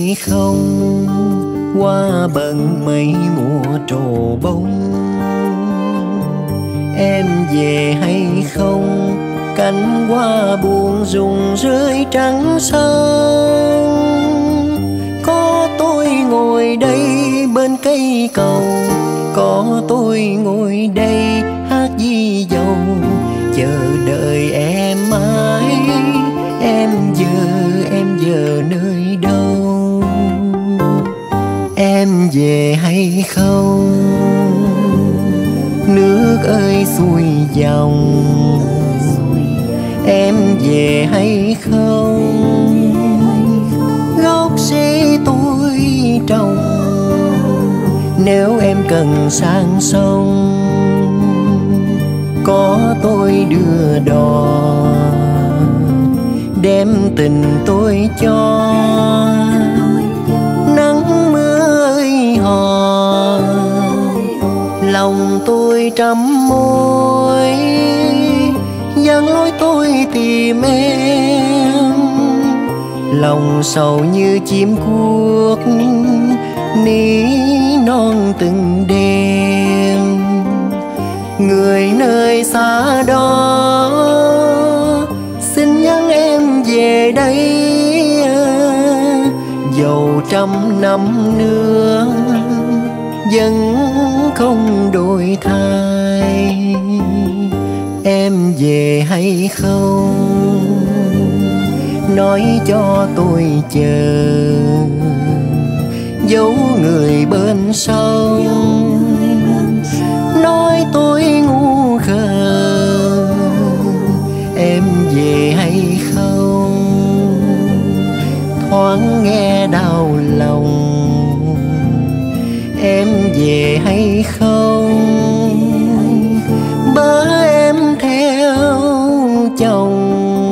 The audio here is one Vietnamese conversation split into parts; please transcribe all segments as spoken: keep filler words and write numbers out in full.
hay không, qua bận mấy mùa trổ bông. Em về hay không, cánh hoa buồn rụng rơi trắng xanh. Có tôi ngồi đây bên cây cầu, có tôi ngồi đây hát di dầu, chờ đợi em mãi. Em giờ, em giờ nơi đâu? Em về hay không, nước ơi xuôi dòng. Em về hay không, gốc rễ tôi trồng. Nếu em cần sang sông, có tôi đưa đò, đem tình tôi cho. Nắng mưa ơi hò, lòng tôi trăm mối, dang lối tôi tìm em. Lòng sầu như chim cuốc, ní non từng đêm. Người nơi xa đó xin nhắn em về đây, dầu trăm năm nữa vẫn không đổi thay. Em về hay không, nói cho tôi chờ, dấu người bên sông. Nói tôi ngu khờ, em về hay không, thoáng nghe đau lòng. Em về hay không, bớ em theo chồng.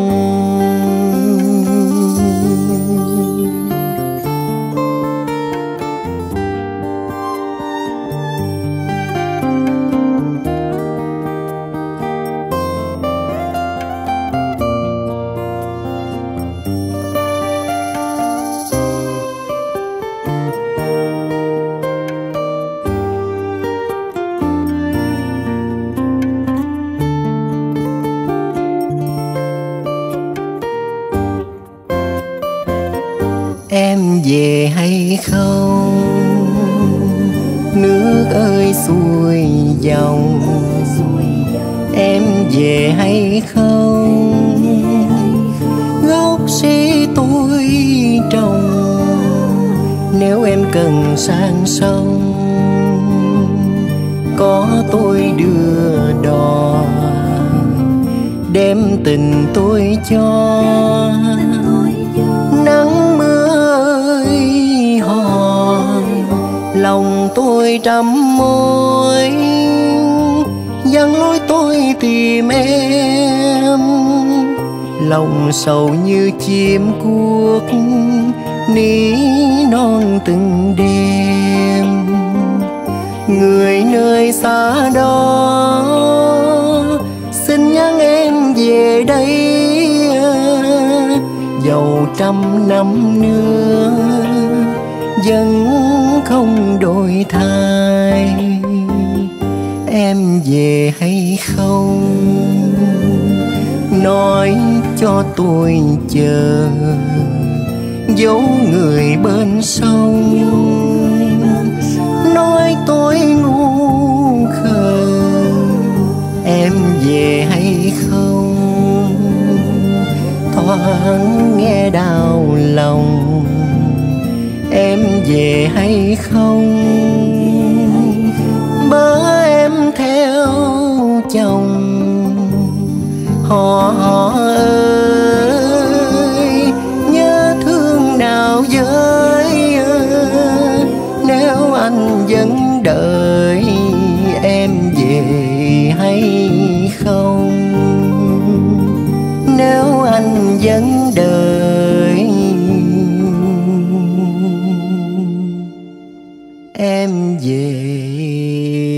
Em về hay không, nước ơi xuôi dòng. Em về hay không, gốc rễ tôi trồng. Nếu em cần sang sông, có tôi đưa đò, đem tình tôi cho. Nắng mưa ơi hò, lòng tôi trăm mối, dang lối tôi tìm em. Lòng sầu như chim cuốc, ní non từng đêm. Người nơi xa đó xin nhắn em về đây, dầu trăm năm nữa vẫn không đổi thay. Em về hay không, nói cho tôi chờ, dấu người bên sông. Nói tôi ngu khờ, em về hay không, thoáng nghe đau lòng. Em về hay không, bớ em theo chồng. Họ họ ơi, nhớ thương nào với, nếu anh vẫn đợi em về hay không. Nếu anh vẫn đợi em về